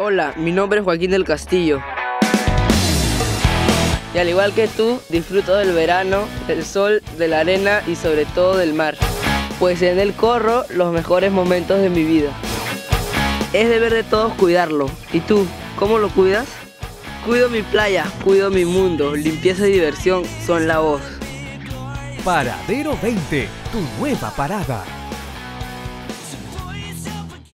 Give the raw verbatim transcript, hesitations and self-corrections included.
Hola, mi nombre es Joaquín del Castillo. Y al igual que tú, disfruto del verano, del sol, de la arena y sobre todo del mar. Pues en él corro los mejores momentos de mi vida. Es deber de todos cuidarlo. ¿Y tú, cómo lo cuidas? Cuido mi playa, cuido mi mundo. Limpieza y diversión son la voz. Paradero veinte, tu nueva parada.